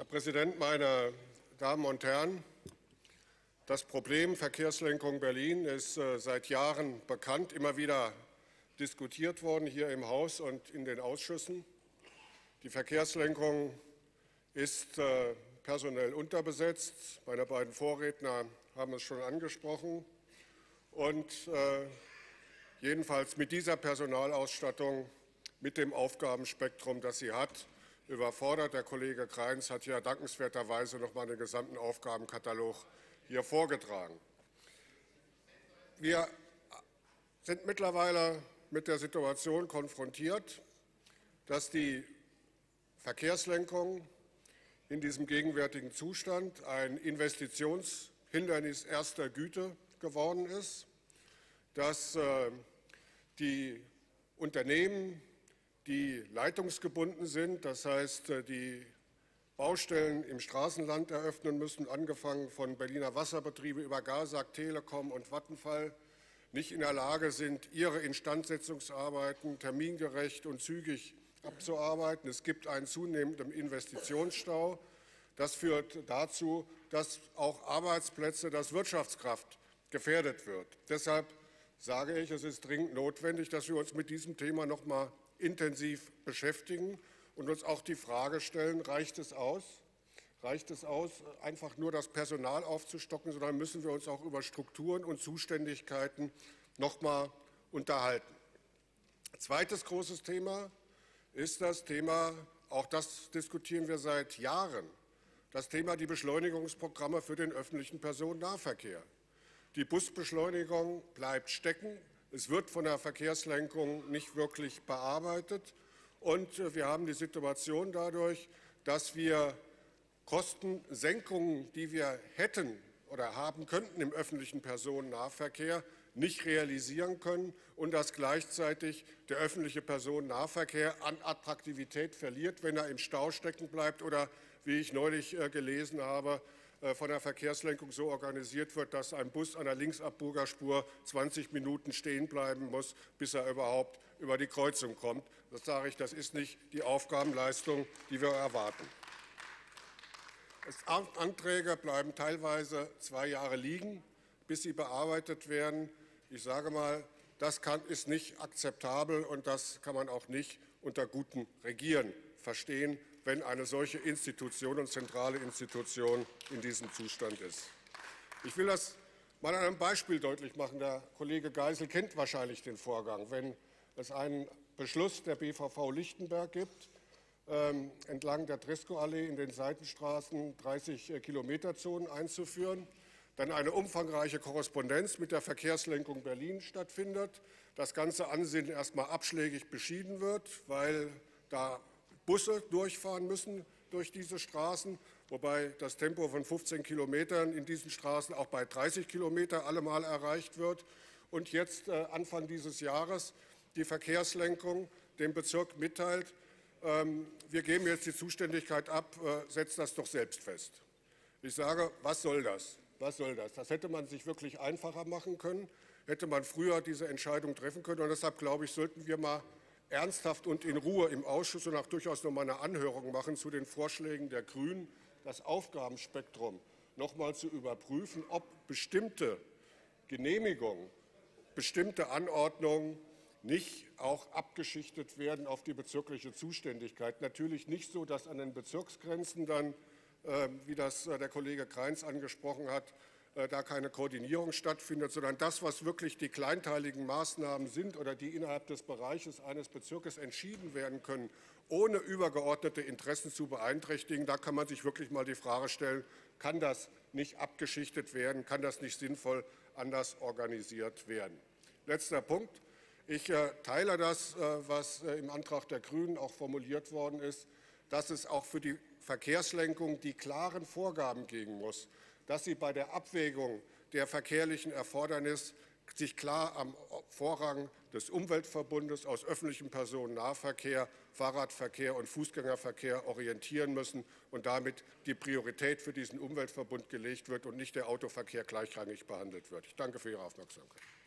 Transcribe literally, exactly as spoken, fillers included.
Herr Präsident, meine Damen und Herren! Das Problem Verkehrslenkung Berlin ist seit Jahren bekannt, immer wieder diskutiert worden hier im Haus und in den Ausschüssen. Die Verkehrslenkung ist personell unterbesetzt. Meine beiden Vorredner haben es schon angesprochen. Und jedenfalls mit dieser Personalausstattung, mit dem Aufgabenspektrum, das sie hat, überfordert. Der Kollege Kreins hat ja dankenswerterweise noch mal den gesamten Aufgabenkatalog hier vorgetragen. Wir sind mittlerweile mit der Situation konfrontiert, dass die Verkehrslenkung in diesem gegenwärtigen Zustand ein Investitionshindernis erster Güte geworden ist, dass die Unternehmen, die leitungsgebunden sind, das heißt, die Baustellen im Straßenland eröffnen müssen, angefangen von Berliner Wasserbetriebe über Garsag, Telekom und Vattenfall, nicht in der Lage sind, ihre Instandsetzungsarbeiten termingerecht und zügig abzuarbeiten. Es gibt einen zunehmenden Investitionsstau. Das führt dazu, dass auch Arbeitsplätze, dass Wirtschaftskraft gefährdet wird. Deshalb sage ich, es ist dringend notwendig, dass wir uns mit diesem Thema noch mal intensiv beschäftigen und uns auch die Frage stellen, reicht es aus? Reicht es aus, einfach nur das Personal aufzustocken, sondern müssen wir uns auch über Strukturen und Zuständigkeiten noch mal unterhalten. Zweites großes Thema ist das Thema, auch das diskutieren wir seit Jahren, das Thema die Beschleunigungsprogramme für den öffentlichen Personennahverkehr. Die Busbeschleunigung bleibt stecken. Es wird von der Verkehrslenkung nicht wirklich bearbeitet. Und wir haben die Situation dadurch, dass wir Kostensenkungen, die wir hätten oder haben könnten im öffentlichen Personennahverkehr, nicht realisieren können und dass gleichzeitig der öffentliche Personennahverkehr an Attraktivität verliert, wenn er im Stau stecken bleibt oder, wie ich neulich gelesen habe, von der Verkehrslenkung so organisiert wird, dass ein Bus an der Linksabbiegerspur zwanzig Minuten stehen bleiben muss, bis er überhaupt über die Kreuzung kommt. Das sage ich, das ist nicht die Aufgabenleistung, die wir erwarten. Anträge bleiben teilweise zwei Jahre liegen, bis sie bearbeitet werden. Ich sage mal, das kann, ist nicht akzeptabel und das kann man auch nicht unter gutem Regieren verstehen, wenn eine solche Institution und zentrale Institution in diesem Zustand ist. Ich will das mal an einem Beispiel deutlich machen. Der Kollege Geisel kennt wahrscheinlich den Vorgang. Wenn es einen Beschluss der B V V Lichtenberg gibt, ähm, entlang der Tresco-Allee in den Seitenstraßen dreißig Kilometer Zonen einzuführen, dann eine umfangreiche Korrespondenz mit der Verkehrslenkung Berlin stattfindet, das ganze Ansinnen erst mal abschlägig beschieden wird, weil da Busse durchfahren müssen durch diese Straßen, wobei das Tempo von fünfzehn Kilometern in diesen Straßen auch bei dreißig Kilometer allemal erreicht wird. Und jetzt äh, Anfang dieses Jahres die Verkehrslenkung dem Bezirk mitteilt, ähm, wir geben jetzt die Zuständigkeit ab, äh, setzt das doch selbst fest. Ich sage, was soll das? Was soll das? Das hätte man sich wirklich einfacher machen können, hätte man früher diese Entscheidung treffen können. Und deshalb, glaube ich, sollten wir mal ernsthaft und in Ruhe im Ausschuss und auch durchaus noch mal eine Anhörung machen zu den Vorschlägen der Grünen, das Aufgabenspektrum noch mal zu überprüfen, ob bestimmte Genehmigungen, bestimmte Anordnungen nicht auch abgeschichtet werden auf die bezirkliche Zuständigkeit. Natürlich nicht so, dass an den Bezirksgrenzen dann, wie das der Kollege Kreins angesprochen hat, da keine Koordinierung stattfindet, sondern das, was wirklich die kleinteiligen Maßnahmen sind oder die innerhalb des Bereiches eines Bezirkes entschieden werden können, ohne übergeordnete Interessen zu beeinträchtigen, da kann man sich wirklich mal die Frage stellen, kann das nicht abgeschichtet werden, kann das nicht sinnvoll anders organisiert werden. Letzter Punkt. Ich teile das, was im Antrag der Grünen auch formuliert worden ist, dass es auch für die Verkehrslenkung die klaren Vorgaben geben muss, dass sie bei der Abwägung der verkehrlichen Erfordernisse sich klar am Vorrang des Umweltverbundes aus öffentlichem Personennahverkehr, Fahrradverkehr und Fußgängerverkehr orientieren müssen und damit die Priorität für diesen Umweltverbund gelegt wird und nicht der Autoverkehr gleichrangig behandelt wird. Ich danke für Ihre Aufmerksamkeit.